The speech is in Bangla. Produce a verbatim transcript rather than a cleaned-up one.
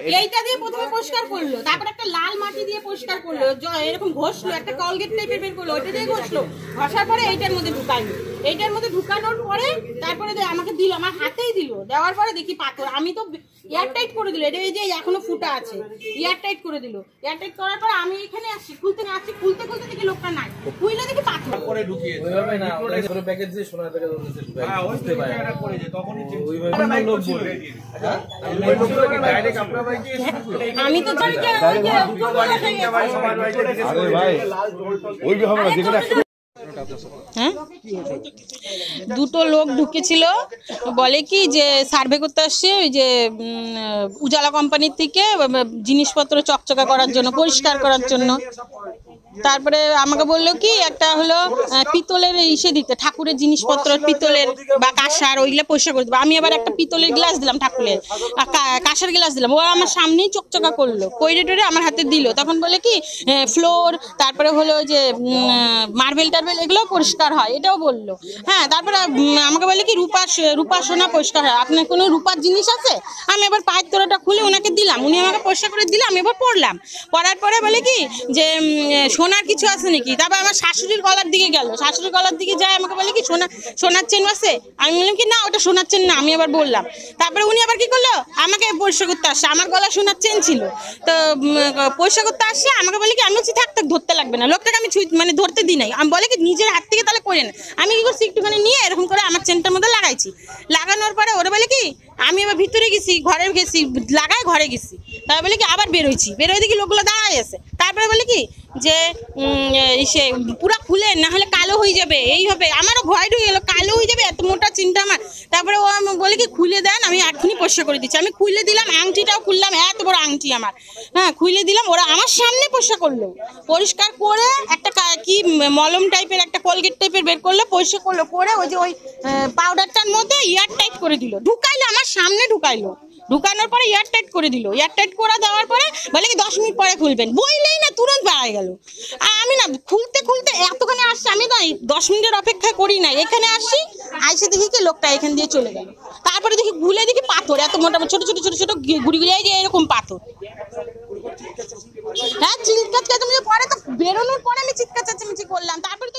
এইটা দিয়ে প্রথমে পরিষ্কার করলো, তারপর একটা লাল মাটি দিয়ে পরিষ্কার করলো, এরকম ঘষলো, একটা কলগেট টাইপের বের করলো, ওইটা দিয়ে ঘষলো, ঘষার পরে এইটার মধ্যে ঢুকাইলো, এইটার মধ্যে ঢুকানোর পরে তারপরে আমাকে দিল, আমার হাতেই দিল, দেওয়ার পরে দেখি পাথর। আমি তো এয়ার টাইট করে দিল, এটা এই যে এখনো ফুটা আছে, এয়ার টাইট করে দিল। এয়ার টাইট করার পরে আমি এখানে আসছি, খুলতে না আসছি, খুলতে খুলতে দেখি লোকটা নাই, খুইলে দেখি পাথর। পরে ঢুকিয়ে ওইভাবে না, ওই পুরো প্যাকেজ দিয়ে সোনা থেকে ধরেছে, হ্যাঁ বুঝতে পারে এটা করে যে তখনই ওইভাবে লোক বলে হ্যাঁ ওই লোকটাকে ডাইরেক্ট আপনার বাইকে আমি তো জানি যে আরে ভাই ওইভাবে না, যেখানে হ্যাঁ দুটো লোক ঢুকেছিল, বলে কি যে সার্ভে করতে আসছে ওই যে উজালা কোম্পানির থেকে জিনিসপত্র চকচকা করার জন্য, পরিষ্কার করার জন্য। তারপরে আমাকে বললো কি একটা হলো পিতলের ইসে দিতে, ঠাকুরের জিনিসপত্র পিতলের বা কাঁসার ওইগুলো পরিষ্কার করে দেবো। আমি আবার একটা পিতলের গ্লাস দিলাম, ঠাকুরের কাঁসার গ্লাস দিলাম, ও আমার সামনেই চকচকা করলো, কইরে টরে আমার হাতে দিল। তখন বলে কি ফ্লোর, তারপরে হলো যে মার্বেল টার্বেল এগুলো পরিষ্কার হয়, এটাও বললো। হ্যাঁ তারপরে আমাকে বলে কি রূপা রূপা সোনা পরিষ্কার হয়, আপনার কোনো রূপার জিনিস আছে? আমি এবার পায়ের তোড়াটা খুলে ওনাকে দিলাম, উনি আমাকে পরিষ্কার করে দিলাম, আমি এবার পড়লাম। পড়ার পরে বলে কি যে সোনার কিছু আছে নাকি? তারপর আমার শাশুড়ির গলার দিকে গেল, শাশুড়ির গলার দিকে যায়, আমাকে বলে কি সোনা সোনার চেন আছে? আমি বললাম কি না ওটা সোনার চেন না, আমি আবার বললাম। তারপরে উনি আবার কি করলো, আমাকে পরিষ্কার করতে আসছে, আমার গলা সোনার চেন ছিল, তো পরিষ্কার করতে আসছে, আমাকে বলে কি আমি বলছি থাক থাক ধরতে লাগবে না, লোকটাকে আমি ছুঁই মানে ধরতে দিই নাই। আমি বলে কি নিজের হাত থেকে তাহলে করে না, আমি কি করছি একটুখানি নিয়ে এরকম করে আমার চেনটার মধ্যে লাগাইছি, লাগানোর পরে ওরা বলে কি আমি এবার ভিতরে গেছি, ঘরে গেছি, লাগাই ঘরে গেছি, তারপর বলে কি আবার বেরোইছি, বেরোয় দেখি লোকগুলো দাঁড়াই আছে। তারপরে বলে কি যে সে পুরা খুলে না হলে কালো হয়ে যাবে, এই হবে, আমারও ভয় ঢুকে গেলো, কালো হয়ে যাবে, এত মোটা চিন্তা আমার। তারপরে ও বলে কি খুলে দেন, আমি এক্ষুনি পরিষ্কার করে দিচ্ছি। আমি খুলে দিলাম, আংটিটাও খুললাম, এত বড় আংটি আমার, হ্যাঁ খুলে দিলাম, ওরা আমার সামনে পরিষ্কার করলো, পরিষ্কার করে একটা কি মলম টাইপের একটা কোলগেট টাইপের বের করলো, পরিষ্কার করলো, করে ওই যে ওই পাউডারটার মধ্যে এয়ার টাইট করে দিল, ঢুকাইলো আমার সামনে, ঢুকাইলো, ঢুকানোর পরে এয়ার টাইট করে দিল। এয়ার টাইট করে দেওয়ার পরে বলে কি দশ মিনিট পরে খুলবেন, বইলেই না তুরন্ত বেড়ায় গেল। আমি না খুলতে খুলতে এতখানে আসছি, আমি তো দশ মিনিটের অপেক্ষা করি না, এখানে আসি, আইসে দেখি কি লোকটা এখান দিয়ে চলে গেল। তারপরে দেখি গুলে দেখি পাথর, এত মোটা ছোট ছোট ছোট ছোট গুড়ি গুড়ি যে এরকম পাথর। হ্যাঁ চিৎকার চেঁচামেচি পরে তো বেরোনোর পরে আমি চিৎকার চেঁচামেচি করলাম, তারপরে